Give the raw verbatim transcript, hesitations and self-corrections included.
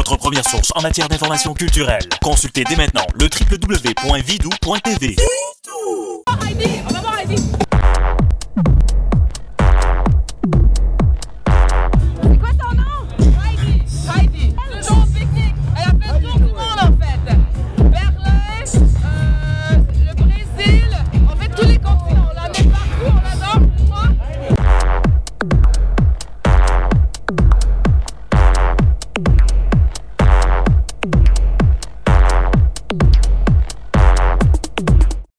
votre première source en matière d'information culturelle. Consultez dès maintenant le w w w point vidou point t v.